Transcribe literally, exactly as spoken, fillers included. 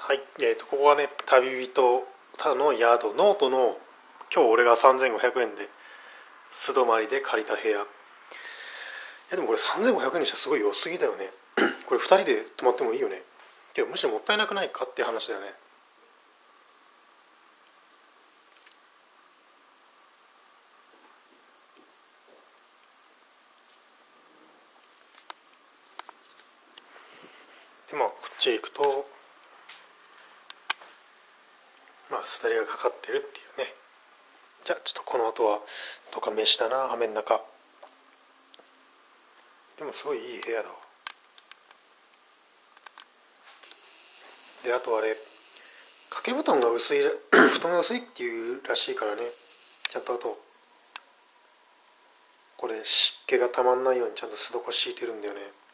はい、えーと、ここはね、旅人の宿ノートの今日俺がさんぜんごひゃくえんで素泊まりで借りた部屋。いやでもこれさんぜんごひゃくえんにしたらすごい良すぎだよね。これふたりで泊まってもいいよね。てかむしろもったいなくないかって話だよね。でまあこっちへ行くとまあすだれがかかってるっていうね。じゃあちょっとこの後はどっか飯だな、雨の中。でもすごいいい部屋だわ。であとあれ掛け布団が薄い布団が薄いっていうらしいからね。ちゃんとあとこれ湿気がたまんないようにちゃんとすどこ敷いてるんだよね。